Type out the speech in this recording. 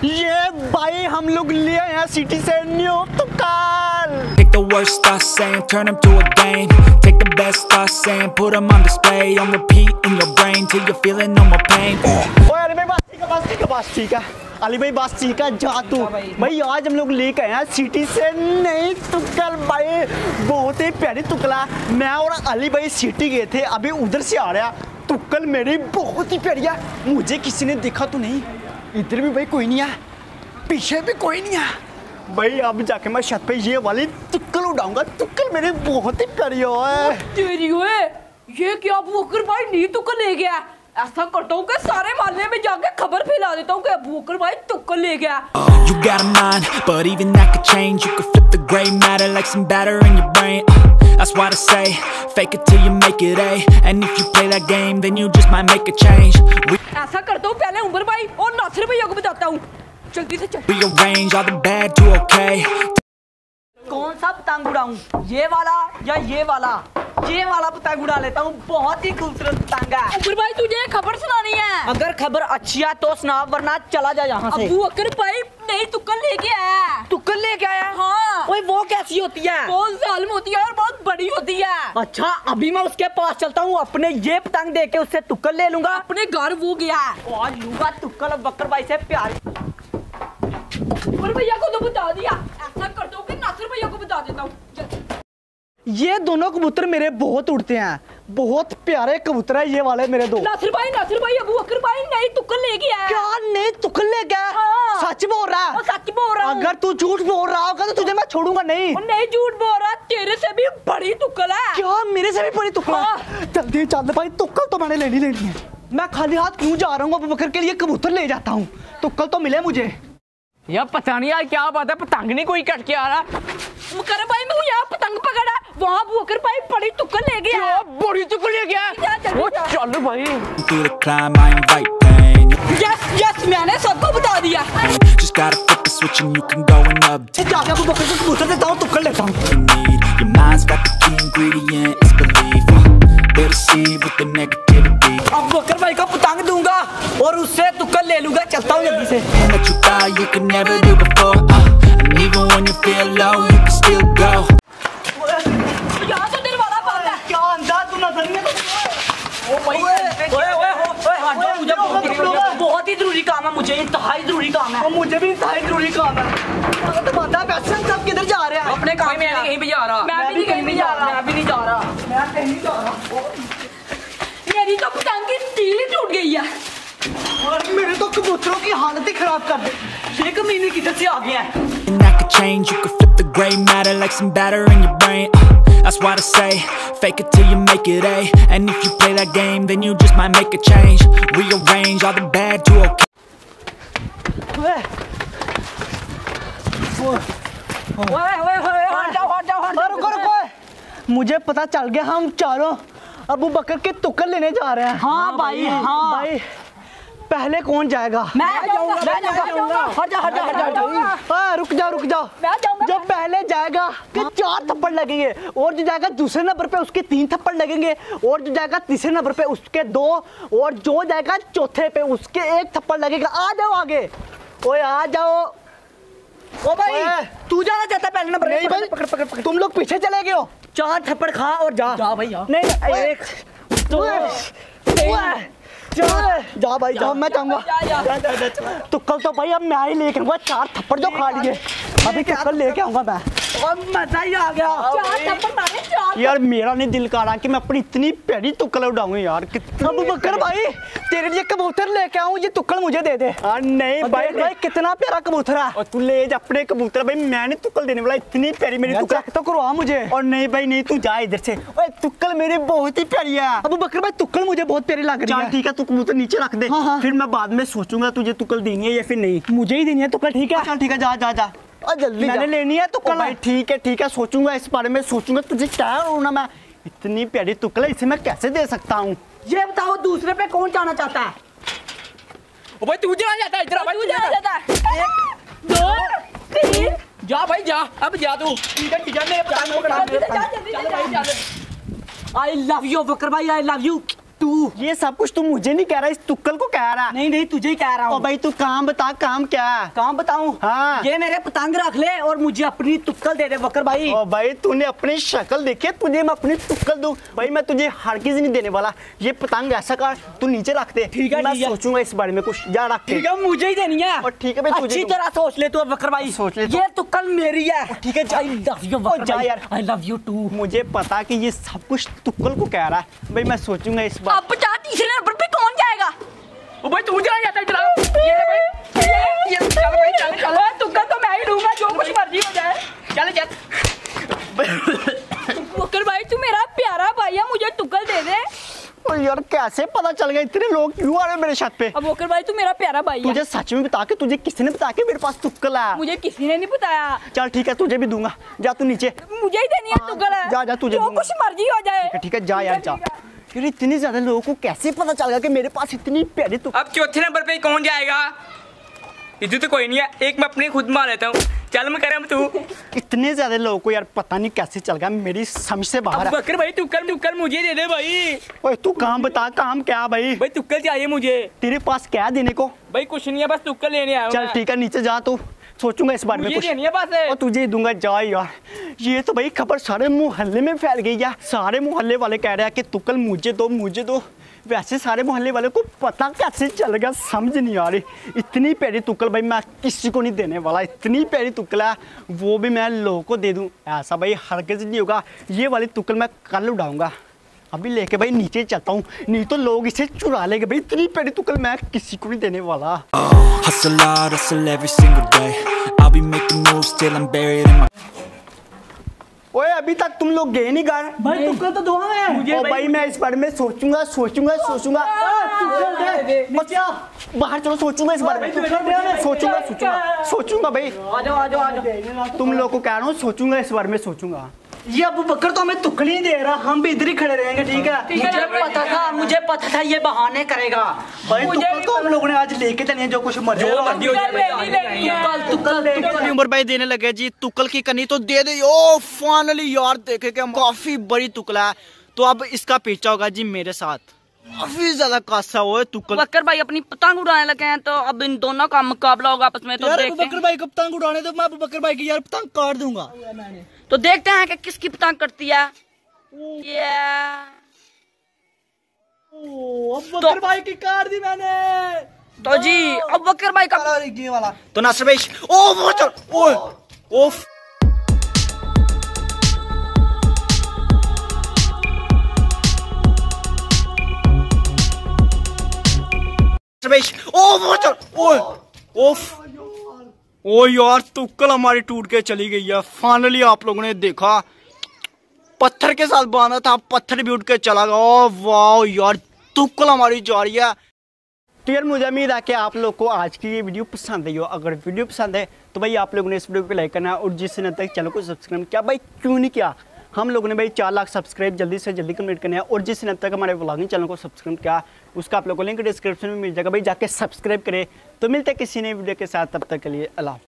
ये भाई हम लोग लिए हैं सिटी से न्यू तुक्कल। Take the worst thoughts saying, turn them to a game. Take the best thoughts saying, put them on display. On repeat in your brain till you're feeling no more pain. ओए अली भाई बस ठीक है अली भाई बस ठीक है जा तू भाई। आज हम लोग लेके आए हैं सिटी से नई तुक्कल भाई, बहुत ही प्यारी तुक्कला। मैं और अली भाई सिटी गए थे, अभी उधर से आ रहा तुक्कल मेरी बहुत ही प्यारी है। मुझे किसी ने देखा तो नहीं, इधर भी भाई कोई नहीं है, पीछे भी कोई नहीं है भाई। अब जाके मैं छत पे ये वाली तुक्कल उड़ाऊंगा। तुक्कल मेरी बहुत ही प्यारी है। तेरी ओए ये क्या बकर भाई नी तुक्कल ले गया। ऐसा करता हूँ कि सारे मोहल्ले में जाके खबर फैला देता हूँ कि बकर भाई तुक्कल ले गया। You got a mind, but even that could change. You could flip the gray matter like some batter in your brain. That's why I say, fake it till you make it A. And if you play that game, then you just might make a change. ऐसा करता हूँ पहले उमर भाई और नासिर भैया को बताता हूँ, जल्दी से चल। Rearrange all the bad to okay. कौन सा पतंग उड़ाऊं, ये वाला या ये वाला? ये वाला पतंग उड़ा लेता हूँ, बहुत ही खूबसूरत पतंग है। उमर भाई तुझे खबर सुनानी है। अगर खबर अच्छी है तो सुना, वरना चला जा यहाँ से। अबू बकर भाई नहीं तुक्कल लेके आया। तुक्कल लेके आया? हाँ। ओए वो कैसी होती है? बहुत जालिम होती है और बहुत बड़ी होती है। अच्छा अभी मैं उसके पास चलता हूँ, अपने ये पतंग दे के उससे तुक्कल ले लूंगा। अपने घर वो गया है और लूंगा तुक्कल बकर भाई से प्यार। उमर भैया को तो बता दिया, ऐसा करता हूँ कि नासिर भैया को बता देता हूँ। ये दोनों कबूतर मेरे बहुत उड़ते हैं, बहुत प्यारे कबूतर है ये वाले मेरे दो। नासिर भाई अबू बकर भाई नई तुक्कल ले गया है। क्या नई तुक्कल ले गया? हाँ। सच बोल रहा है? सच बोल रहा हूँ। अगर तू झूठ बोल रहा होगा तो तुझे मैं छोड़ूंगा नहीं। नहीं झूठ बोल रहा, तेरे से भी बड़ी तुक्कल है। क्या मेरे से भी बड़ी तुक्कल? हाँ। जल्दी चल भाई, तुक्कल तो मैंने लेनी है। मैं खाली हाथ क्यों जा रहा हूँ? अबू बकर के लिए कबूतर ले जाता हूँ, तुक्कल तो मिले मुझे। यार पता नहीं यार क्या बात है, पतंग नहीं कोई कट के आ रहा। बकर भाई मैं यहाँ पतंग पकड़ा, वहाँ बकर भाई बड़ी तुक्कल ले गया। बड़ी तुक्कल ले गया? वो चल भाई। Through the climb, I invite pain. Yes मैंने सबको बता दिया। Just gotta flip the switch and you can go and up. जाके अबू बकर को कबूतर देता हूँ, तुक्कल लेता हूँ। You need your mind's got the key ingredient, it's belief. They'll deceive with the negativity. अब बकर भाई का पतंग दूंगा और उससे तुक्कल ले लूंगा। चलता हूँ जल्दी से। That you thought you could never do before. And even when you feel low, you can still go. यहाँ तो तेरे वाला बात है। क्या अंदाज तू नजर नहीं बहुत ही जरूरी काम है मुझे, इंतहाई जरूरी काम है। मुझे भी इंतहाई जरूरी काम है। तो बता वैसे सब किधर जा रहे हैं? अपने काम में कहीं भी जा रहा। मैं भी कहीं नहीं जा रहा। मैं भी नहीं जा रहा। मैं कहीं नहीं जा रहा। मेरी तो पतंग की तीली टूट गई है और मेरे तो कबूतरों की हालत ही खराब कर दे। ये कमीने किधर से आ गया है? And that could change, you could flip the gray matter like some batter in your brain. That's why I say, fake it till you make it A. And if you play that game, then you just might make a change. Rearrange all the bad to okay. मुझे पता चल गया, हम चारों अबू बकर के तुक्कल लेने जा रहे हैं। हाँ भाई हाँ भाई पहले कौन जाएगा? मैं जाऊंगा। हट जा, रुक जाओ। जो पहले जाएगा के 4 थप्पड़ लगेंगे, और जो जाएगा दूसरे नंबर पे उसके 3 थप्पड़ लगेंगे, और जो जाएगा तीसरे नंबर पे उसके 2, और जो जाएगा चौथे पे उसके 1 थप्पड़ लगेगा। आ जाओ आगे, ओए आ जाओ। ओ भाई तू जाना चाहता पहले नंबर? नहीं भाई, पकड़। तुम लोग पीछे चले गए हो। 4 थप्पड़ खा और जा भाई जा। नहीं 1 2 जा भाई जा, मैं चाहूंगा तुक्कल तो भाई अब मैं ही लेके आऊंगा। 4 थप्पड़ जो खा लिए अभी तुक्कल लेके आऊंगा मैं। और मजा ही आ गया। 4 थप्पड़ मारे 4। यार मेरा नहीं दिल कर रहा कि मैं अपनी इतनी प्यारी तुक्कल उड़ाऊं यार। कितना अबू बकर भाई तेरे लिए कबूतर लेके आऊं, ये तुक्कल मुझे दे दे। नहीं भाई कितना प्यारा कबूतर है। और तू ले जा अपने कबूतर भाई, मैं नहीं तुक्कल देने वाला। इतनी प्यारी मेरी तुक्कल तो करवा मुझे। और नहीं भाई नहीं, तू जा इधर से। ओए तुक्कल मेरी बहुत ही प्यारी है। अबू बकर भाई तुक्कल मुझे बहुत प्यारी लग रही है। ठीक है तू कबूतर नीचे रख दे। हाँ। फिर मैं बाद में सोचूंगा तुझे तुक्कल देनी है या फिर नहीं। मुझे ही देनी है तुक्कल। ठीक है ठीक है जा जल्दी। मैंने लेनी है तुक्कल भाई। ठीक है सोचूंगा, इस बारे में सोचूंगा। तुझे क्या होना, मैं इतनी प्यारी तुक्कल इसे मैं कैसे दे सकता हूँ? ये बताओ दूसरे पे कौन जाना चाहता है? ओ भाई तू जाना चाहता है? इधर भाई, तू जाना चाहता है? 1 2 3 जा भाई जा, अब जा तू। ठीक है मेरे पतंग पकड़ा। आई लव यू बकर भाई, आई लव यू। टू। ये सब कुछ तू मुझे नहीं कह रहा, इस तुक्कल को कह रहा। नहीं नहीं तुझे ही कह रहा ओ हूँ। भाई तू काम बता, काम क्या है? काम बताऊं? हाँ। ये मेरे पतंग रख ले और मुझे अपनी तुक्कल दे दे बकर भाई। ओ भाई तूने अपनी शक्ल देखी है, तुझे मैं अपनी तुक्कल दूं? भाई मैं तुझे हरगिज़ नहीं देने वाला। ये पतंग ऐसा कर, तू नीचे रख दे। ठीक है, मैं ठीक है। सोचूंगा इस बारे में कुछ, जा रख दे। ठीक है मुझे ही देनी है। और ठीक है भाई, तुझे अच्छी दूं। तरह सोच ले तू बकर भाई। सोच ले तू। ये तुक्कल मेरी है। ठीक है, जा। आई लव यू ओ, जा यार। I love you too. मुझे पता कि ये सब कुछ तुक्कल को कह रहा है। भाई मैं सोचूंगा इस बार। अब 50 तीसरे नंबर पे कौन जाएगा? ओ भाई तू चला जाता है, चला ये ले भाई, ये चल भाई, चल चल। तुक्कल तो मैं ही लूंगा, जो कुछ मर्जी हो जाए। चल चल। बकर भाई तू मेरा प्यारा भाई है, मुझे तुक्कल दे दे। ओ यार कैसे पता चल गया? इतने लोग क्यों आ रहे हैं मेरे छत पे? अब बकर भाई तू मेरा प्यारा भाई है। तुझे सच में बता के, तुझे किसने बता के मेरे पास तुक्कल है? मुझे किसी ने नहीं बताया। चल ठीक है, तुझे भी दूंगा। जा तू नीचे। मुझे ही देनी है तुक्कल है। जा, जा, तुझे जो दूंगा। कुछ मर्जी हो जाए। ठीक है, जा यार जा। यार इतनी ज्यादा लोगों को कैसे पता चल गया कि मेरे पास इतनी प्यारी तुक्कल? अब चौथे नंबर पे कौन जाएगा? इधर तो कोई नहीं है, एक मैं अपने खुद मार लेता हूँ। चल मैं कह तू। इतने ज्यादा लोगों को यार पता नहीं कैसे चल गया, मेरी समझ से बाहर है। बकर भाई तुक्कल तुक्कल मुझे दे दे भाई। ओए तू काम बता, काम क्या भाई? भाई तुक्कल चाहिए मुझे। तेरे पास क्या देने को? भाई कुछ नहीं है, बस तुक्कल लेने आया हूँ चल मैं। ठीक है, नीचे जा तू, सोचूंगा इस बारे में मुझे कुछ। देनी है बस। और तुझे ही दूंगा, जा यार। ये तो भाई खबर सारे मोहल्ले में फैल गई है। सारे मोहल्ले वाले कह रहे हैं कि तुक्कल मुझे दो, मुझे दो। वैसे सारे मोहल्ले वाले को पता कैसे चल गया, समझ नहीं आ रही। इतनी प्यारी तुक्कल भाई मैं किसी को नहीं देने वाला। इतनी प्यारी तुक्कल है, वो भी मैं लोगों को दे दूं, ऐसा भाई हरगिज़ नहीं होगा। ये वाली तुक्कल मैं कल उड़ाऊंगा। अभी लेके भाई नीचे चलता हूँ, नहीं तो लोग इसे चुरा लेंगे। भाई इतनी प्यारी तुक्कल मैं किसी को नहीं देने वाला। Hustle hard, hustle every single day. I'll be making moves till I'm buried in my ओए अभी तक तुम लोग गए नहीं घर? भाई तुक्कल तो दो है मुझे। ओ भाई मैं इस बारे में सोचूंगा, सोचूंगा, सोचूंगा। बच्चा बाहर चलो, सोचूंगा इस बारे में। सोचूंगा, सोचूंगा, सोचूंगा भाई। आ जाओ आ जाओ आ जाओ। तुम लोग को कह रहा हूँ, सोचूंगा इस बारे में, सोचूंगा। ये अबू बकर तो हमें तुक्कल ही दे रहा, हम भी इधर ही खड़े रहेंगे। ठीक है, मुझे पता था ये बहाने करेगा। भाई तुक्कल तो हम लोगों ने आज लेके चले, जो कुछ मर्जी जो मर्जी हो जाए। तुक्कल उम्र भाई देने लगे जी। तुक्कल की कनी तो दे दे। ओ फाइनली यार देखे कि काफी बड़ी तुक्कल है। तो अब इसका पीछा होगा जी मेरे साथ। काफी ज्यादा कासा हुआ है तुक्कल। बकर भाई अपनी पतंग उड़ाने लगे हैं, तो अब इन दोनों का मुकाबला होगा आपस में। तो यार देखते बकर भाई को पतंग उड़ाने दो, मैं बकर भाई की यार पतंग काट दूंगा। तो देखते हैं कि किसकी पतंग कटती है। अब बकर भाई की काट दी मैंने। तो जी अब बकर भाई का वाला तो नासर भाई। ओ वो चल, ओए ओफ। ओ वो चल, ओए ओफ। ओ यार तुक्कल हमारी टूट के चली गई है। फाइनली आप लोगों ने देखा, पत्थर के साथ बांधा था, पत्थर भी उठ के चला गया। ओ वाह यार तुक्कल हमारी जा रही है। तो यार मुझे उम्मीद है कि आप लोग को आज की ये वीडियो पसंद आई हो। अगर वीडियो पसंद है तो भाई आप लोगों ने इस वीडियो को लाइक करना है, और जिसने अब तक चैनल को सब्सक्राइब किया भाई क्यों नहीं किया। हम लोगों ने भाई 4 लाख सब्सक्राइब जल्दी से जल्दी कंप्लीट करने हैं, और जिसने अब तक हमारे व्लॉगिंग चैनल को सब्सक्राइब किया उसका आप लोग को लिंक डिस्क्रिप्शन में मिल जाएगा। भाई जाके सब्सक्राइब करें। तो मिलते हैं किसी नई वीडियो के साथ, तब तक के लिए अल्लाह।